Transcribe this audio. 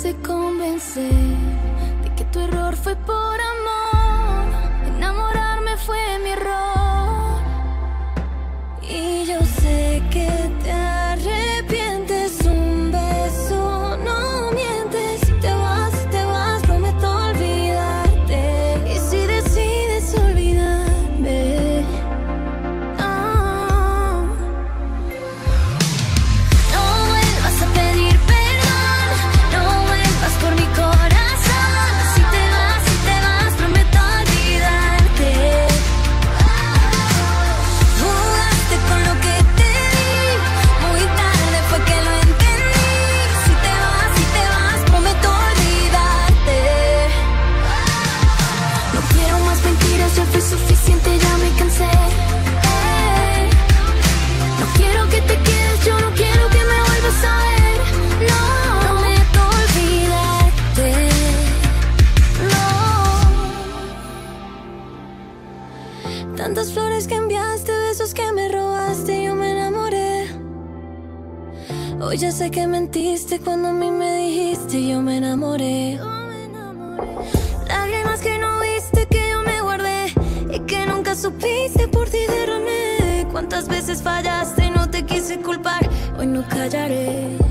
lograste convencer de que tu error fue por amor. Enamorarme fue mi error. Y yo sé que te arrepientes. Un beso, no mientes. Si te vas, prometo olvidarte. Y si decides olvidarme, no vuelvas a pedir perdón. No vuelvas por mi corazón. Si te vas, prometo olvidarte. Jugaste con lo que te di. Muy tarde fue que lo entendí. Si te vas, prometo olvidarte. No quiero más mentiras, ya fue suficiente, ya me cansé. No quiero que te quedes, yo no quiero que me vuelvas a ver. No, prometo olvidarte. No. Tantas flores que enviaste, besos que me robaste, yo me enamoré. Hoy ya sé que mentiste cuando a mí me dijiste, yo me enamoré. Lágrimas que no viste, que yo me guardé y que nunca supiste, por ti derramé. Cuántas veces fallaste y no te quise culpar, hoy no callaré.